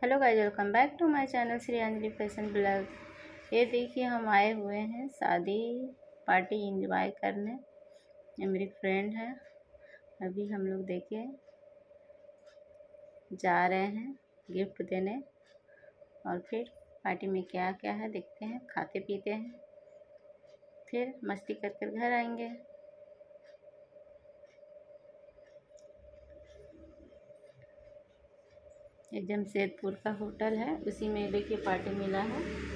Hello guys, welcome back to my channel Shriyanjali fashion blog. ये देखिए हम आए हुए हैं शादी पार्टी एंजॉय करने। ये मेरी फ्रेंड है। अभी हम लोग देखिए जा रहे हैं गिफ्ट देने और फिर पार्टी में क्या क्या है देखते हैं, खाते पीते हैं, फिर मस्ती कर कर घर आएंगे। ये जमशेदपुर का होटल है, उसी में देखिए पार्टी मिला है।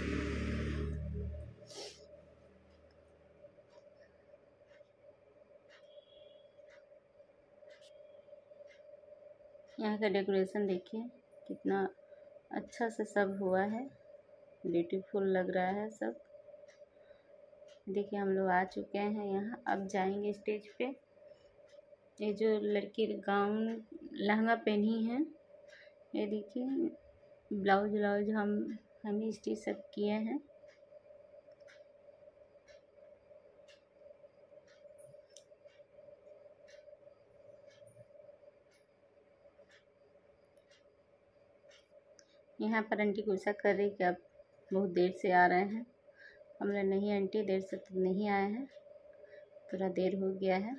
यहाँ का डेकोरेशन देखिए कितना अच्छा से सब हुआ है, ब्यूटीफुल लग रहा है सब। देखिए हम लोग आ चुके हैं यहाँ, अब जाएंगे स्टेज पे। ये जो लड़की गाउन लहंगा पहनी है, ये देखिए ब्लाउज व्लाउज हम ही स्टिच सब किए हैं। यहाँ पर आंटी गुस्सा कर रही कि आप बहुत देर से आ रहे हैं। हमने नहीं आंटी, देर से तो नहीं आए हैं, थोड़ा देर हो गया है।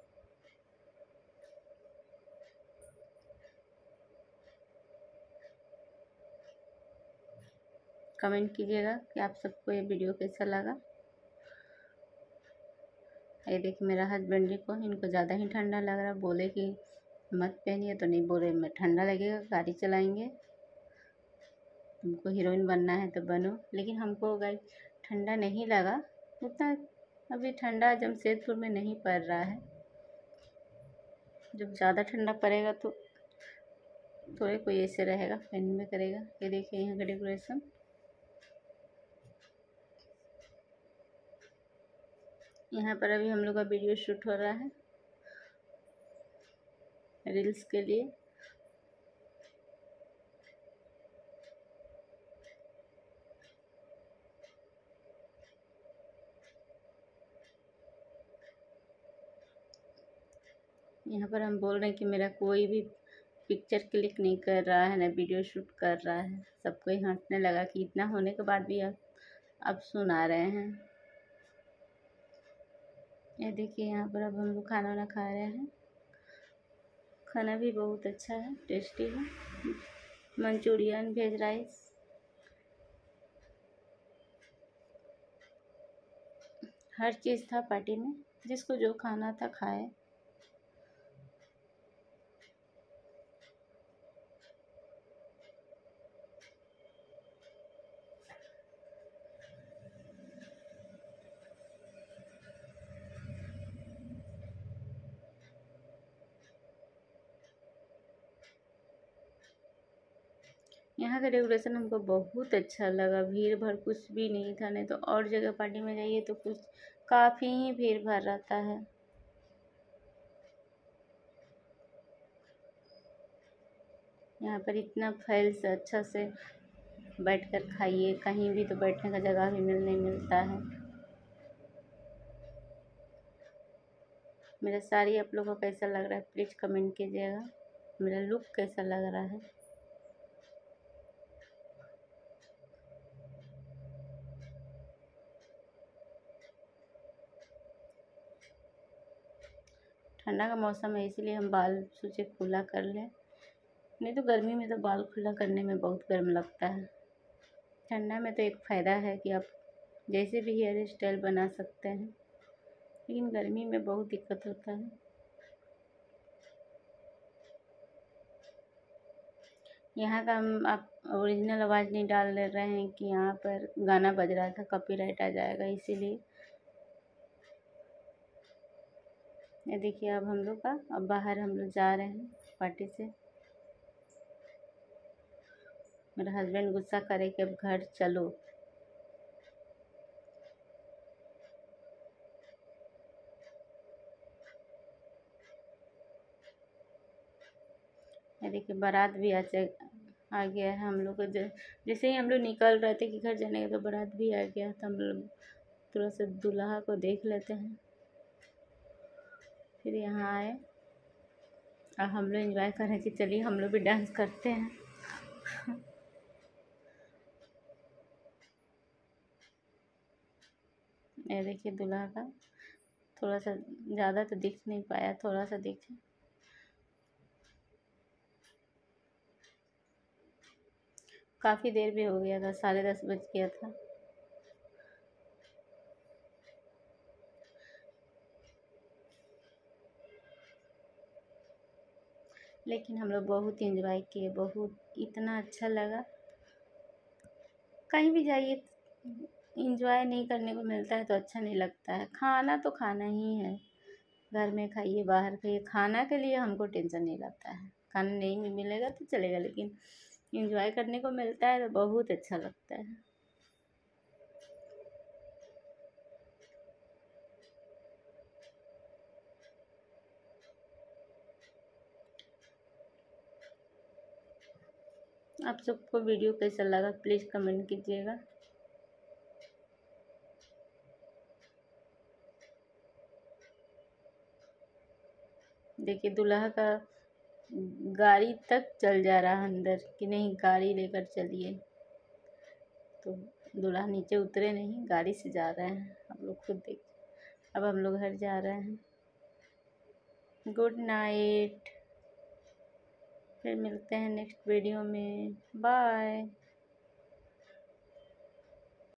कमेंट कीजिएगा कि आप सबको ये वीडियो कैसा लगा। ये देखिए मेरा हस्बैंड जी को, इनको ज़्यादा ही ठंडा लग रहा, बोले कि मत पहनिए, तो नहीं बोले मैं ठंडा लगेगा, गाड़ी चलाएंगे, तुमको हीरोइन बनना है तो बनो। लेकिन हमको गाइस ठंडा नहीं लगा उतना, अभी ठंडा जमशेदपुर में नहीं पड़ रहा है। जब ज़्यादा ठंडा पड़ेगा तो थोड़े कोई ऐसे रहेगा, पहन में करेगा। ये देखिए यहाँ का डेकोरेशन। यहाँ पर अभी हम लोग का वीडियो शूट हो रहा है रील्स के लिए। यहाँ पर हम बोल रहे हैं कि मेरा कोई भी पिक्चर क्लिक नहीं कर रहा है, ना वीडियो शूट कर रहा है। सबको ही हंसने लगा कि इतना होने के बाद भी अब सुना रहे हैं। ये देखिए यहाँ पर अब हम लोग खाना वाना खा रहे हैं। खाना भी बहुत अच्छा है, टेस्टी है। मंचूरियन, वेज राइस, हर चीज़ था पार्टी में, जिसको जो खाना था खाए। यहाँ का डेकोरेशन हमको बहुत अच्छा लगा। भीड़ भाड़ कुछ भी नहीं था, नहीं तो और जगह पार्टी में जाइए तो कुछ काफ़ी ही भीड़ भाड़ रहता है। यहाँ पर इतना फैल से अच्छा से बैठकर खाइए, कहीं भी तो बैठने का जगह भी नहीं मिलता है। मेरा साड़ी आप लोगों को कैसा लग रहा है प्लीज़ कमेंट कीजिएगा। मेरा लुक कैसा लग रहा है। ठंडा का मौसम है, इसीलिए हम बाल सोचे खुला कर लें, नहीं तो गर्मी में तो बाल खुला करने में बहुत गर्म लगता है। ठंडा में तो एक फ़ायदा है कि आप जैसे भी हेयर स्टाइल बना सकते हैं, लेकिन गर्मी में बहुत दिक्कत होता है। यहाँ का हम आप ओरिजिनल आवाज़ नहीं डाल दे रहे हैं कि यहाँ पर गाना बज रहा था, कॉपीराइट आ जाएगा, इसीलिए। ये देखिए अब हम लोग का, अब बाहर हम लोग जा रहे हैं पार्टी से। मेरा हस्बैंड गुस्सा करे कि अब घर चलो। ये देखिए बारात भी आ गया है हम लोग को। जैसे ही हम लोग निकल रहे थे कि घर जाने का, तो बारात भी आ गया। तो हम लोग थोड़ा सा दूल्हा को देख लेते हैं, फिर यहाँ आए और हम लोग एंजॉय करें कि चलिए हम लोग भी डांस करते हैं। ये देखिए दूल्हा का थोड़ा सा, ज़्यादा तो दिख नहीं पाया, थोड़ा सा दिखे। काफ़ी देर भी हो गया था, 10:30 बज गया था। लेकिन हम लोग बहुत इंजॉय किए, बहुत, इतना अच्छा लगा। कहीं भी जाइए इंजॉय नहीं करने को मिलता है तो अच्छा नहीं लगता है। खाना तो खाना ही है, घर में खाइए बाहर खाइए, खाना के लिए हमको टेंशन नहीं लगता है। खाना नहीं भी मिलेगा तो चलेगा, लेकिन इंजॉय करने को मिलता है तो बहुत अच्छा लगता है। आप सबको वीडियो कैसा लगा प्लीज़ कमेंट कीजिएगा। देखिए दूल्हा का गाड़ी तक चल जा रहा अंदर कि नहीं गाड़ी लेकर चलिए, तो दूल्हा नीचे उतरे नहीं, गाड़ी से जा रहे हैं। आप लोग खुद देख। अब हम लोग घर जा रहे हैं। गुड नाइट, फिर मिलते हैं नेक्स्ट वीडियो में। बाय।